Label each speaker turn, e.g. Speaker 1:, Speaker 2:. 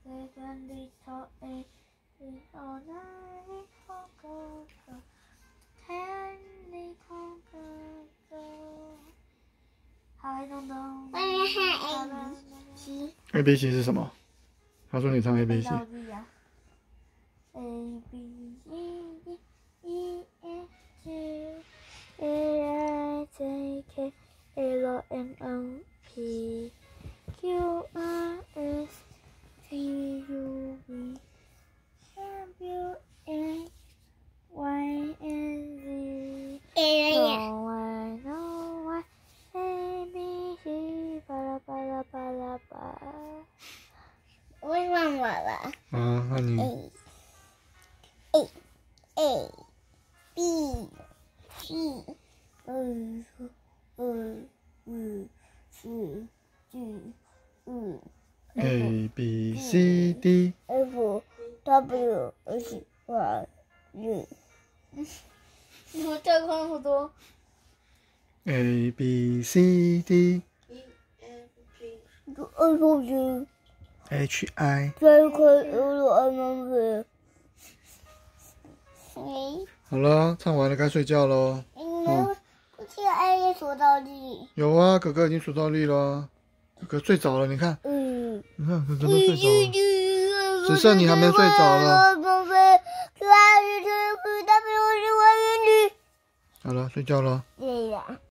Speaker 1: A B C 是什么？他说你唱 A B C。
Speaker 2: A B C D E F G A I J K L M N P Q R S T U V W X Y and Z。No I know why A B C 巴拉巴拉巴拉巴。我也忘了。
Speaker 1: 啊，那你
Speaker 2: A B C
Speaker 1: A B C D
Speaker 2: F W X Y Z。怎么掉光好多
Speaker 1: A B C D
Speaker 2: F G
Speaker 1: H I。
Speaker 2: J K L M N P。
Speaker 1: 好了，唱完了，该睡觉喽。
Speaker 2: 你们不记得爱也数到力？
Speaker 1: 有啊，哥哥已经数到力了。哥哥睡着了，你看，你看哥哥都睡着了，只剩你还没睡着了。好了，睡觉了。